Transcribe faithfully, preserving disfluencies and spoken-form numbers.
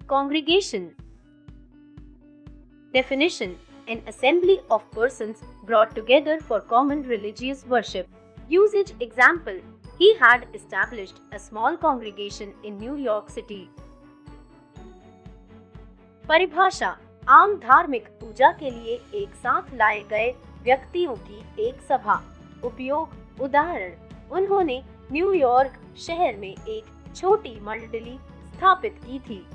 Congregation. Definition: an assembly of persons brought together for common religious worship. Usage: example, he had established a small congregation in New York City. परिभाषा: आम धार्मिक पूजा के लिए एक साथ लाए गए व्यक्तियों की एक सभा. उपयोग: उदाहरण, उन्होंने न्यूयॉर्क शहर में एक छोटी मंडली स्थापित की थी.